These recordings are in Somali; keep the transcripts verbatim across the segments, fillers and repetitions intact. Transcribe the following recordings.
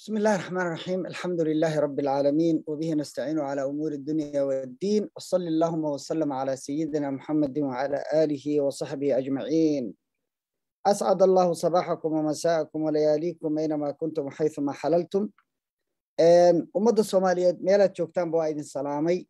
بسم الله الرحمن الرحيم. الحمد لله رب العالمين وبه نستعين على أمور الدنيا والدين، وصلى اللهم وسلم على سيدنا محمد وعلى آله وصحبه أجمعين. أسعد الله صباحكم ومساءكم ولياليكم أينما كنتم حيثما حللتم. أمد الصومالية ميلاد جوجتان بوا إذن سلامي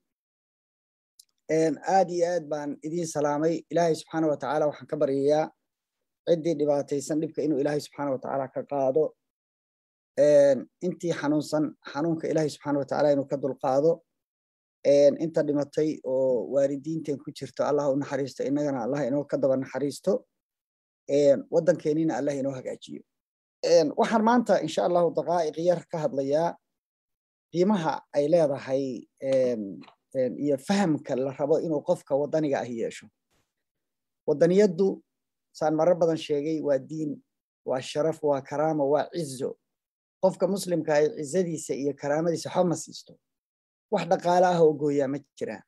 آدي آد بان إذن سلامي إلهي سبحانه وتعالى وحن كبر إياه عدي دباتي سنبك إنه إلهي سبحانه وتعالى كقادو intii xanuunsan xanuunka ilaahay subxaanahu wa tacaala inuu ka dulqaado inta dhimatay oo waalidiinteen ku jirto allah u naxariisto innagana allah inoo ka daba naxariisto waddankeennina allah inoo hagaajiyo. Waxaan maanta insha allahu daqaa'iq yar ka hadlayaa qiimaha ay leedahay iyo fahamka la rabo inuu qofka waddaniga ah yeesho. Waddaniyaddu saan marar badan sheegay waa diin, waa sharaf, waa karaamo, waa cizo. qofka muslimka ay cizadiisa iyo karaamadiisa xog ma siisto, wax dhaqaale ah oo gooyaa ma jiraan,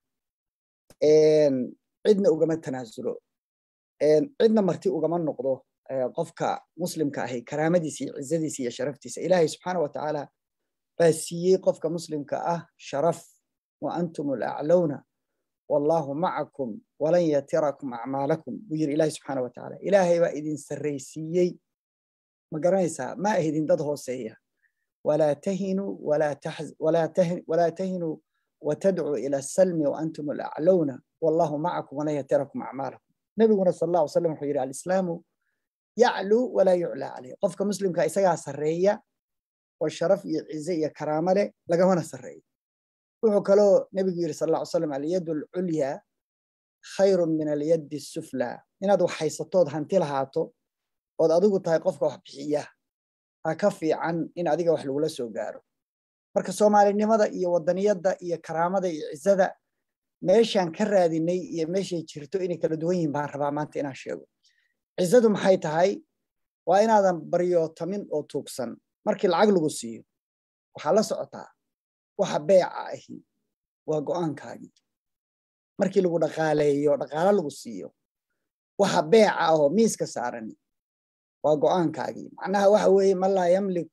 cidna ugama tanaasulo, cidna marti ugama noqdo. qofka muslimka ahi karaamadiisa iyo cizadiisa iyo sharaftiisa ilaahay subxaanahu wa tacaala baa siiyey qofka muslimka ah sharaf. wa antum alaclawna wallahu macakum walan yatirakum acmaalakum buu yiri ilaahay subxaanahu wa tacaala. ilaahay baa idin sarraysiiyey, ma garanaysaa, ma ahidin dad hooseeya. ولا تهنوا ولا تحز ولا تهن ولا تهنوا وتدعوا إلى السلم وأنتم الأعلون والله معكم ولا يتركم أعمالكم. نبينا صلى الله عليه وسلم حيري الإسلام يعلو ولا يعلى عليه. قفك مسلم كإساء سرية والشرف يعزية كرامله لقوانا سرية. وحكلو نبي صلى الله عليه وسلم اليد العليا خير من اليد السفلى. إن هذا حيصطود هنتلها عطو وأدوق تاي قفك وحبيحية كفي عن إن أديك وحلو ولا سوجارو. مركز الصومالي نمدا إيه ودنيدا إيه كرامة إيه عزة ماشان كرر هذه ني إيه ماشي تشرتو إني كردوين بعرف ما أنت أنا شيء عزتهم حيت هاي وين هذا بريو تمن أو توكسن مركز العقل قصير وحلا سقطها وحبيع هي وقوان كاجي مركز لو دخاله يو دخاله قصير وحبيع أو ميس كسرني وقوان كاجي معناها وحوي ما لا يملك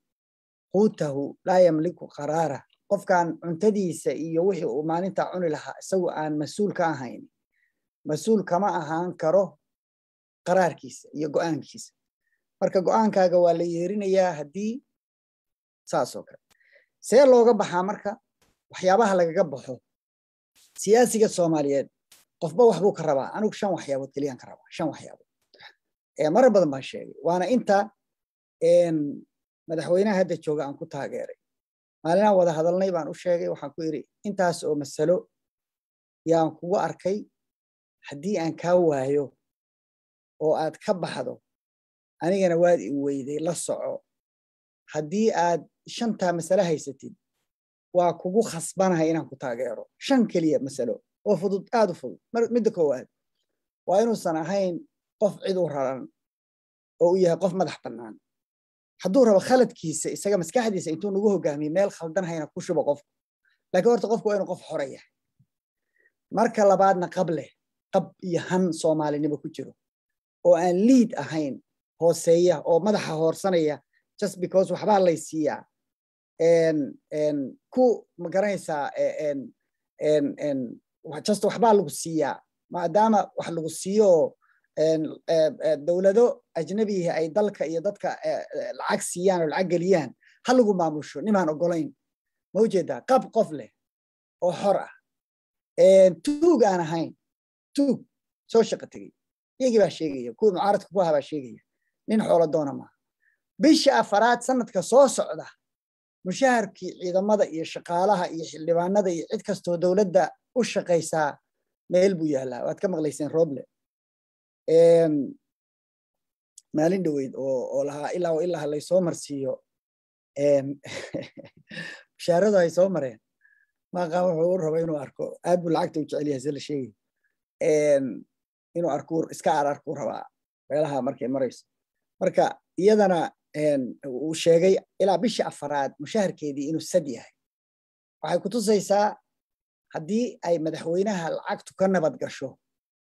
قوته لا يملك قراره. قف كان عنتديس يوحي وما ننت عن لها سواء مسؤول كاهين مسؤول كما أهان كره قرار كيس يقوان كيس مركا قوان كاجا ولا يرينيا هدي ساسوكا سير لوجا بحا مركا وحيابها لقى جبحه سياسي الصوماليات قف بوح بوك الربع أنا وشان وحيابات كليان كربع شان وحيابات مرة بدن بهالشيء. وأنا أنت إن مدحوينا هذا الشوق عن كتها غيري ما لنا وده هذا النيبان وشيء وحكويري أنت أسأو مسألة يا قوة أركي حدي أن كواهيو أو أتكب هذا أنا جنا وادي ويدي للصعو حدي أد شنتا مسألة هي ستين وقوة خصبانها هنا كتها غيره شن كلية مسألة وفضل أدو فضل مدك واحد وأنو سنهين قف عدو ران أو إياه قف مدح بنان حضور هو خالد كيس إسقى مسكح حديث إنتو نجوه جامي مال خلدان هينا كوشوا بقف لكن ورت قف كوينو قف حرية مركل الله بعدنا قبله قب يهن صومالي نبى كتيرو أو أن ليد أهين هو سيء أو مدح هو صنية just because وحبا الله يسيا إن إن كو مقرنسا إن إن إن just وحبا الله يسيا ما دام وحلو يسيو دولة أجنبية أي دلك أي دتك العكسيان والعقليان هلقوا ما مشوا نمان أقولين موجودة قب قفلة أو حرة توج أنا هين توج سوشة قتيجي يجي بشيء يكون معارض كبوها بشيء نين حول دونا ما بيش أفراد سنة كصوص عده مشاهر كي إذا ماذا يشقالها اللي بعنا ذا يتكستو دولة دا وش قيسا ميل بويهلا واتكلم غليسين روبله maalin dhaweyd oo oo laha ilaa oo ilaa la soo marsiyo een bishaaradu ay soo mareen ma qaa wuxuu rabay inuu arko aad buu lacagta u jecel yahay sida sheegay een inuu arko iska arko rabaa meelaha markay marayso marka iyadana een uu sheegay ilaa bishii afraad mushaharkeedii inuu sad yahay. waxay ku tusaysaa haddii ay madaxweynaha lacagtu ka nabad gasho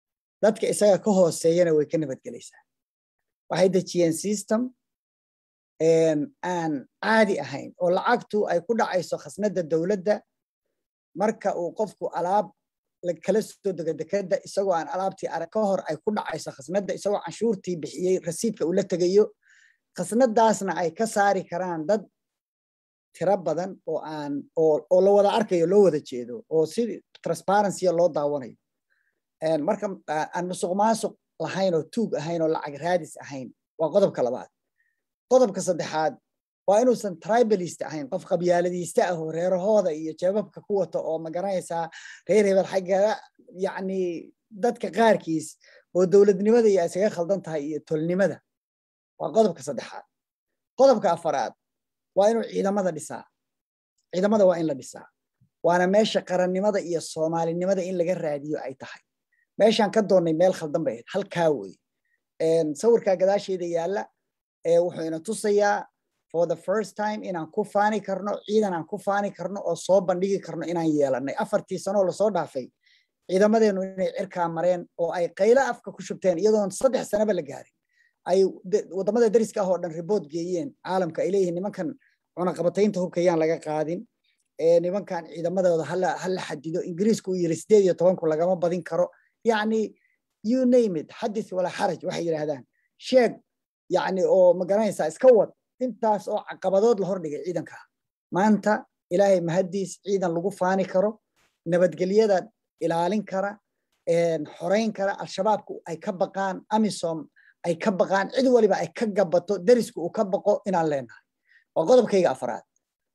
dadka isaga ka hooseeyana way ka nabad galaysaa. waxay dejiyeen system aan caadi ahayn oo lacagtu ay ku dhacayso khasnada dowladda marka uu qofku alaab kala soo dego dekada isagoo aan alaabtii arag ka hor ay ku dhacayso khasnada isagoo canshuurtii bixiyey rasiidka uu la tegayo khasnadaasna ay ka saari karaan dad tira badan oo aan oo la wada arkayo loo wada jeedo oo si transparency loo daawanayo marka aan musuqmaasuq lahayn oo tuug ahayn oo lacag raadis ahayn waa qodobka labaad qodobka saddexaad waa inuusan tribalist ahayn qof qabyaaladiista ah oo reerahooda iyo jeebabka ku wata oo magaranaysaa reer hebel xagga yacni dadka qaarkiis oo dowladnimada iyo isaga khaldan tahay iyo tolnimada waa qodobka saddexaad qodobka afaraad waa inuu ciidamada dhisaa ciidamada waa in la dhisaa waana meesha qarannimada iyo soomaalinimada in laga raadiyo ay tahay meeshaan ka doonnay meel khaldan bay ahayd halkaa wey sawirkaa gadaasheeda yaalla wuxuu ina tusayaa for the first time inaan ku faani karno ciidan aan ku faani karno oo soo bandhigi karno inaan yeelannay afartii sanoo lasoo dhaafay ciidamadeenu inay cirkaa mareen oo ay qaylo afka ku shubteen iyadoon saddex sanaba la gaarin ay wadamada dariska ah oo dhan report geeyeen caalamka ay leeyihiin nimankan cunaqabataynta hubka yaan laga qaadin nimankan ciidamadooda hala hala xadido ingiriisku uu yiri sideed iyo toban ku lagama badin karo yacni you name it xadith wala xaraj waxay yiraahdaan sheeg yacni oo ma garanaysaa iska wad intaas oo caqabadood la hordhigay ciidanka maanta ilaahay mahadiis ciidan lagu faani karo nabadgelyada ilaalin kara xoreyn kara al-shabaabku ay ka baqaan amisom ay ka baqaan cid waliba ay ka gabato darisku uu ka baqo inaan leenahay waa qodobkayga afraad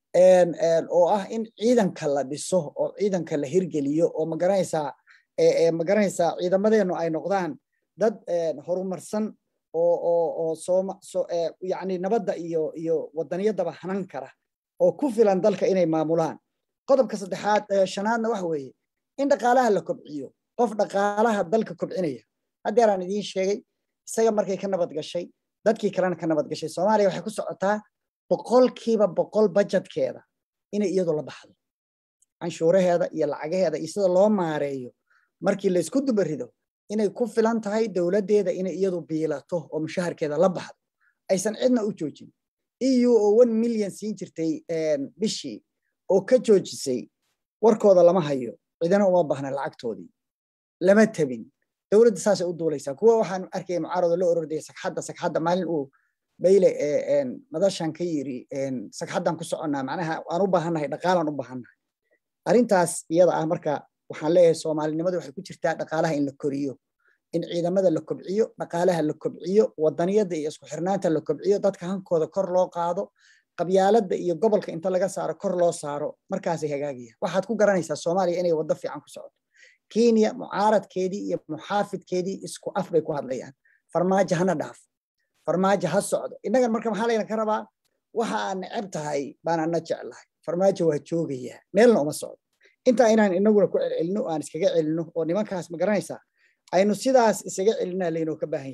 oo ah in ciidanka la dhiso oo ciidanka la hirgeliyo oo ma garanaysaa ma garanaysaa ciidamadeenu ay noqdaan dad horumarsan oo oo oo sooma so yacni nabadda iyo iyo wadaniyadaba hanan kara oo ku filan dalka inay maamulaan qodobka saddexaad shanaadna waxa weeye in dhaqaalaha la kobciyo qof dhaqaalaha dalka kobcinaya haddeer aan idiin sheegay isaga markay ka nabad gashay dadkii kalena ka nabad gashay soomaaliya waxay ku socotaa boqolkiiba boqol budgetkeeda inay iyadu la baxdo canshuuraheeda iyo lacagaheeda iyo sida loo maareeyo markii la isku dubarido inay ku filan tahay dowladdeeda inay iyadu biilato oo mushaharkeeda la baxdo aysan cidna u joojin E U oo one million siin jirtay bishii oo ka joojisay warkooda lama hayo cidana uma baahna lacagtoodii lama tabin dowladda saasay u duulaysaa kuwa waxaan arkay mucaarado la orordaya sagxadda sagxadda maalin uu bayle madashan ka yiri sagxaddan ku soconnaa macnaha aan u baahannahay dhaqaalaan u baahannahay arrintaas iyada ah marka waxaan leeyahay soomaalinimadu waxay ku jirtaa dhaqaalaha in la koriyo in ciidamada la kobciyo dhaqaalaha la kobciyo wadaniyadda iyo isku xirnaanta la kobciyo dadka hankooda kor loo qaado qabyaaladda iyo gobolka inta laga saaro kor loo saaro markaasay hagaagaya waxaad ku garanaysaa soomaaliya inay waddo fiican ku socoto kenya mucaaradkeedii iyo muxaafidkeedii isku af bay ku hadlayaan farmaajo hana dhaaf farmaajo ha socdo innagan marka maxaa layna ka rabaa waxa aan neceb tahay baan ana jeclahay farmaajo waa joogayaa meelna uma socdo intaa inaan inaguna ku celcelino aan iskaga celino oo nimankaas ma garanaysaa aynu sidaas isaga celinaa laynoo ka baahan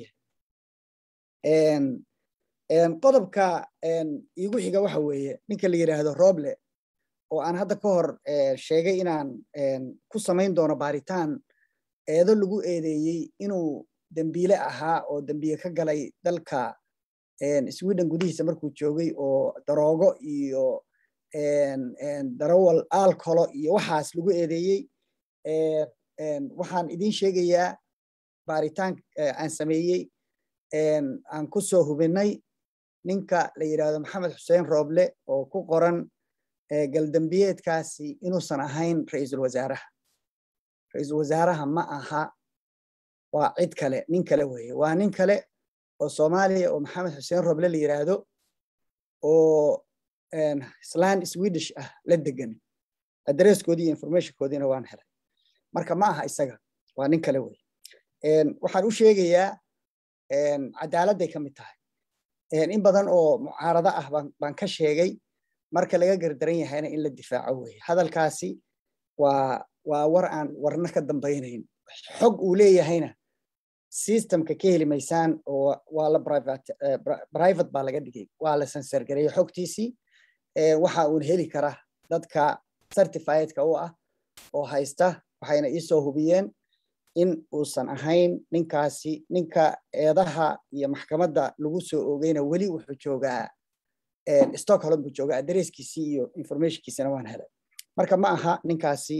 yahay qodobka iigu xiga waxa weeye ninka la yidhaahdo Roble oo aan hadda ka hor sheegay inaan ku samayn doono baaritaan eedo lagu eedeeyey inuu dambiile ahaa oo dambiye ka galay dalka Sweden gudihiisa markuu joogay oo daroogo iyo darawal alcohol iyo waxaas lagu eedeeyey waxaan idiin sheegayaa baaritaan aan sameeyey aan ku soo hubinay ninka la yidhaahdo Maxamed Xuseen Roble oo ku qoran galdambiyeedkaasi inuusan ahayn ra'iisul wasaaraha ra'iisul wasaaraha ma aha waa cid kale nin kale weeye waa nin kale oo Soomaaliya oo Maxamed Xuseen Roble la yiraahdo oo islaan Swedish ah la degan addresskoodii iyo informationkoodiina waan helay marka ma aha isaga waa nin kale weeye waxaan u sheegayaa cadaaladday ka mid tahay in badan oo mucaarado ah baan ka sheegay marka laga gardaran yahayna in la difaaco weeye hadalkaasi waa waa war aan warna ka dambaynayn xog uu leeyahayna systemka ka heli maysaan oo waa la private private baa laga dhigay waa la censor gareeyay xogtiisii waxa uu heli kara dadka certified-ka u ah oo haysta waxayna ii soo hubiyeen in uusan ahayn ninkaasi ninka eedaha iyo maxkamadda lagu soo oogayna weli wuxuu joogaa Stockholm buu joogaa adresskiisii iyo informationkiisana waan helay marka ma aha ninkaasi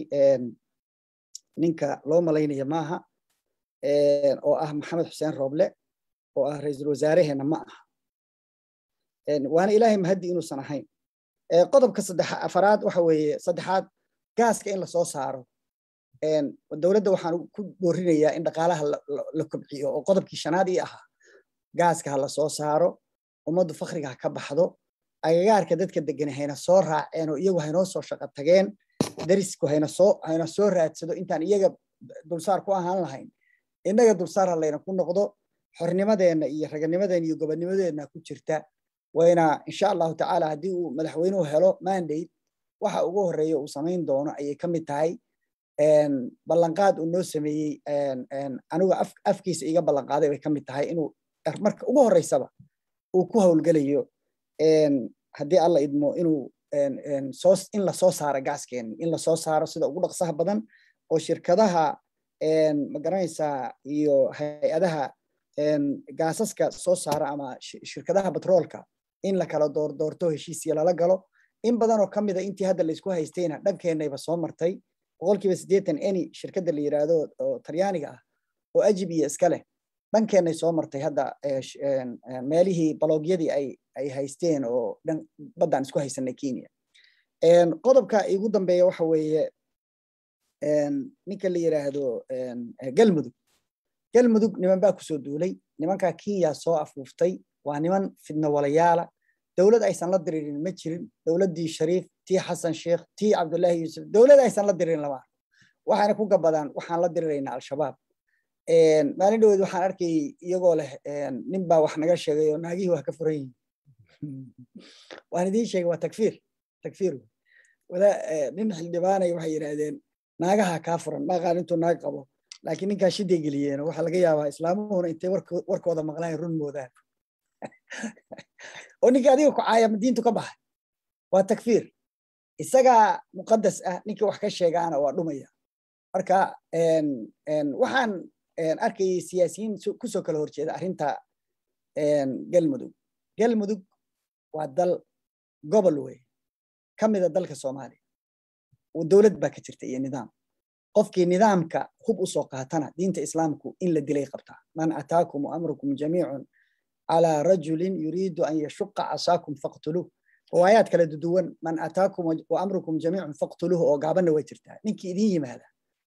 ninka loo malaynaya ma aha oo ah Maxamed Xuseen Rooble oo ah ra'iisul wasaaraheena ma aha waana ilaahay mahadi inuu san ahayn qodobka saddex afaraad waxa weeye saddexaad gaaska in la soo saaro dawladda waxaan ku boorinayaa in dhaqaalaha la kobciyo oo qodobkii shanaad ii ahaa gaaska la soo saaro ummaddu fakhriga ka baxdo agagaarka dadka degan hayna soo raaceen oo iyagu hayna soo shaqo tageen darisku hayna soo hayna soo raadsado intaan iyaga dulsaar ku ahaan lahayn inaga dulsaar halayna ku noqdo xornimadeena iyo raganimadeena iyo gobonnimadeena ku jirta wayna insha Allah ta'ala hadii uu madaxweynuhu helo mandate waxa ugu horeeyo uu sameyn doono ayay kamid tahay een ballanqaad uu noo sameeyay een een anigu afkiisa iga ballanqaaday way kamid tahay inuu marka ugu horeysaba uu ku hawlgalayo een hadii alla idmo inuu een een soos in la soo saaro gaaskeena in la soo saaro sida ugu dhaqsaha badan oo shirkadaha een ma garanaysaa iyo hay'adaha een gaasaska soo saara ama shirkadaha petroolka in la kala door doorto heshiisiyo lala galo in badan oo kamid ah intii hadda la isku haystayna dhankeenayba soo martay boqolkiiba siddeetan any shirkadda la yiraahdo oo Talyaaniga ah oo ajibiya iska leh dhankeenay soo martay hadda meelihii baloogyadii ay ay haysteen oo dhan badan isku haysanay Kenya een qodobka ugu dambeeya waxa weeye een ninka la yiraahdo een galmudug galmudug niman baa ku soo duulay nimanka Kenya soo afuuftay waa niman fidna walayaala dawlad aysan la diriirin ma jirin dawladii Shariif tii Xasan Sheekh tii Cabdullaahi Yuusuf dawlad aysan la diriirin laba waxaana ku gabadaan waxaan la diriireynaa al-shabaab een maalin dhoweed waxaan arkay iyagoo leh nin baa wax naga sheegay oo naagihii wax ka furan yihiin waan idin sheegay waa takfiir takfiir wada nin xildhibaanay waxay yiraahdeen naagaha ka furan maqaan intuu naag qabo laakiin ninka shidey galiyeen waxa laga yaabaa islaamuhuna intay warkooda maqlaan run moodaan oo ninka adiga ku caaya diintu ka baxay waa takfiir isaga muqaddas ah ninka wax ka sheegaana waa dhumaya marka een een waxaan een arkay siyaasiyiin ku soo kala horjeeda arinta een galmudug galmudug waa dal gobol weey kamida dalka Soomaaliya oo dawlad baa ka jirta iyo nidaam qofkii nidaamka hub u soo qaatana diinta islaamku in la dilay qabtaa man ataakum amrukum jami'un على رجل يريد أن يشق عصاكم فاقتلوه روايات كلا ددوان من أتاكم وأمركم جميعا فاقتلوه أو قابلنا ويترتها نينكي إذين يمهدا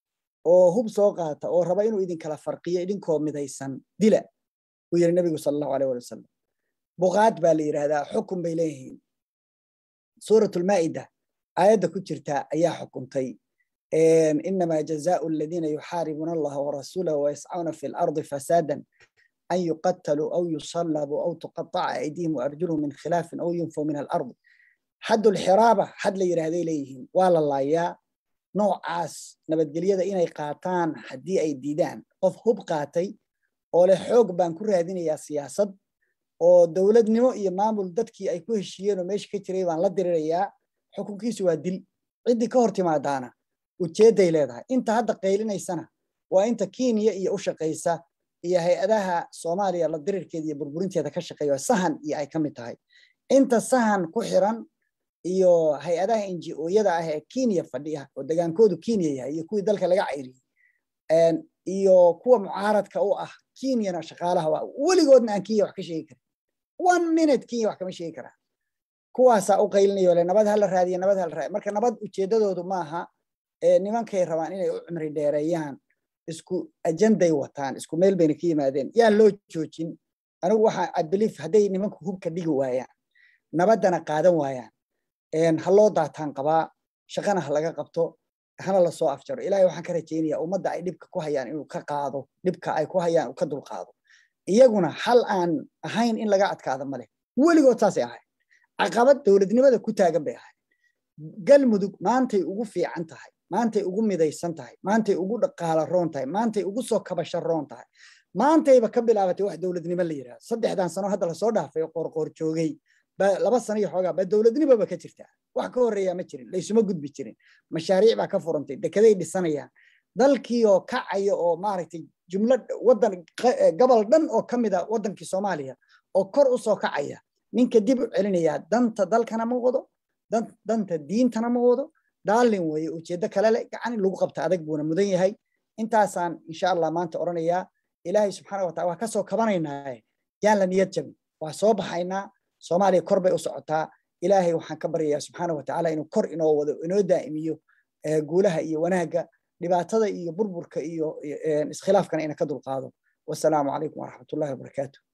أو هب سوقاتا أو رباينو إذين كلا فرقية إذين كوم مدايسان دلا ويرى النبي صلى الله عليه وسلم بغات بالير هذا حكم بيليهين سورة المائدة آيات كترتا أيا حكمتي إنما جزاء الذين يحاربون الله ورسوله ويسعون في الأرض فسادا أن يقتلوا أو يصلبوا أو تقطع أيديهم وأرجلهم من خلاف أو ينفوا من الأرض حد الحرابة حد لي هذي ليهم ولا الله يا نوع عاس نبت قليدة إنا يقاتان حدي أي ديدان قف هب قاتي ولا حوق بان كل هذين يا سياسة ودولة نمو إمام ولدتك أي كوه الشيء وماش كتير وان لدر ريا حكم كيسو هدل عندي كهرتي مع دانا وتشيد إلى أنت هذا قيلنا السنة وأنت كينيا يأوش قيسة iyo hay'adaha Soomaaliya la diriirkeeda iyo burburinteeda ka shaqeeyo sahan iyo ay kamid tahay inta sahan ku xiran iyo hay'adaha N G O-yada ah ee Kenya fadhiya oo dagaankoodu Kenya yahay iyo kuwii dalka laga cayriyay een iyo kuwa mucaaradka u ah Kenya shaqaalaha waligoodna aan Kenya wax ka sheegi karin one minute Kenya wax kama sheegi karaa kuwaas u qaylinayo le nabad hal raadiyo nabad hal raadiyo marka nabad ujeedadoodu maaha ee nimankay rabaan inay u cimri dheereeyaan isku ajenday wataan isku meel bayna ka yimaadeen yaa loo joojin anigu waxa I believe haday nimanku hubka dhigi waayaan nabadana qaadan waayaan een haloo daataan qabaa shaqana laga qabto hana la soo afjaro ilaahay waxaan ka rajeynayaa ummadda ay dhibka ku hayaan inuu ka qaado dhibka ay ku hayaan uu ka dul qaado iyaguna hal aan ahayn in laga adkaado male waligood taas ay ahay caqabad dawladnimada ku taagan bay ahay galmudug maantay ugu fiican tahay maantay ugu midaysan tahay maantay ugu dhaqaala roon tahay maantay ugu soo kabasho roon tahay maantayba ka bilaabatay wax dawladnimo la yiraahdo saddexdan sano hadda la soo dhaafay qorqor joogay ba laba sano iyo xoogaa ba dawladnimo ba ka jirta wax ka horeeya ma jirin leysuma gudbi jirin mashaariic ba ka furantay dekeday dhisanayaan dalkii oo kacayo oo maaragtay jumlad wadan gobol dhan oo kamida wadankii Soomaaliya oo kor u soo kacaya ninka dib u celinaya danta dalkana ma wado danta diintana ma wado daalin weeye ujeeddo kale leh gacan in lagu qabta adag buuna mudan yahay intaasaan insha allah maanta oranayaa ilaahay subxaana wa taala waa ka soo kabanaynaa yaan la niyad jabin waa soo baxaynaa soomaaliya kor bay u socotaa ilaahay waxaan ka baryayaa subxaana wa tacaala inuu kor inoo wado inoo daa'imiyo guulaha iyo wanaagga dhibaatada iyo burburka iyo iskhilaafkana ina ka dulqaado wasalaamu calaykum waraxmatullahi wabarakaatu